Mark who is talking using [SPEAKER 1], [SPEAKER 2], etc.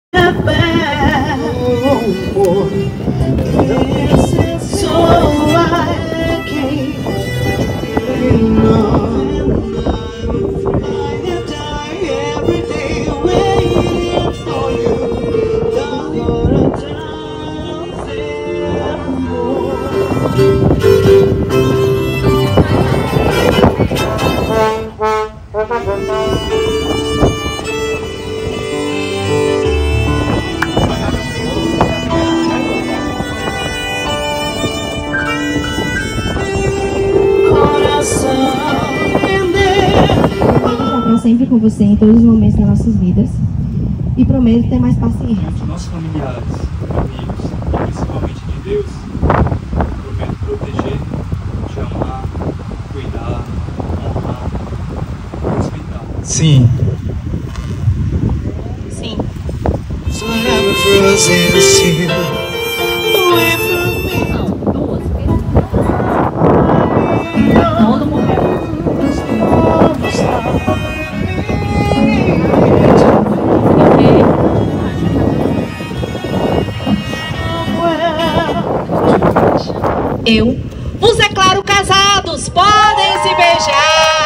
[SPEAKER 1] Sempre com você em todos os momentos das nossas vidas e prometo ter mais paciência.
[SPEAKER 2] Os nossos familiares, amigos e principalmente de Deus, prometo proteger, te amar, cuidar, honrar, respeitar.
[SPEAKER 3] Sim.
[SPEAKER 1] Sim. Não, duas. Todo morreu. Eu vos declaro casados, podem se beijar.